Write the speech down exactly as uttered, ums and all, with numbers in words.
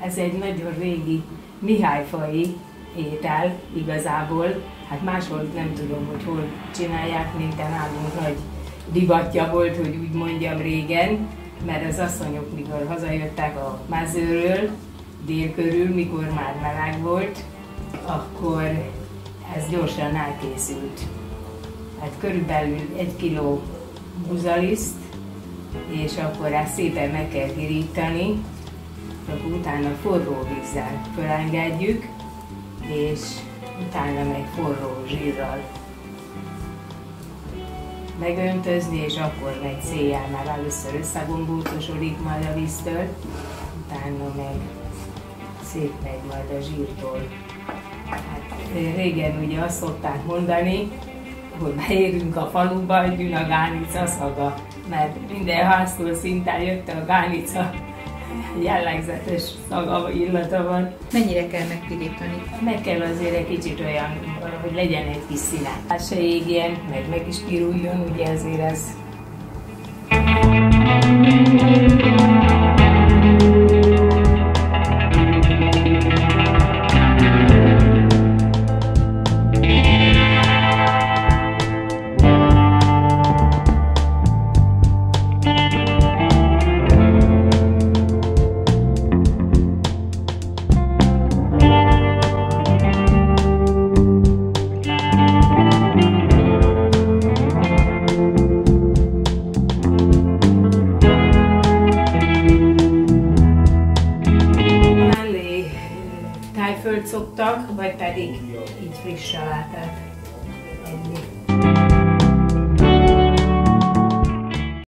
Ez egy nagyon régi Mihályfai étel igazából. Hát máshol nem tudom, hogy hol csinálják, mint nálunk nagy divatja volt, hogy úgy mondjam régen, mert az asszonyok, mikor hazajöttek a mezőről, dél körül, mikor már meleg volt, akkor ez gyorsan elkészült. Hát körülbelül egy kiló buzaliszt, és akkor ezt szépen meg kell pirítani, akkor utána forró vízzel fölengedjük, és utána meg forró zsírral megöntözni, és akkor megy széjjel, már először összegombócosodik majd a víztől, utána meg szép megy majd a zsírtól. Hát, régen ugye azt szokták mondani, hogy beérünk a faluba, jön a gánica szaga, mert minden háztól szinte jött a gánica jellegzetes szaga, illata van. Mennyire kell megpirítani? Meg kell azért egy kicsit olyan, hogy legyen egy kis színe. Hát se égjen, meg meg is piruljon, ugye ezért ez. Tájföld szoktak, vagy pedig így friss salátát enni.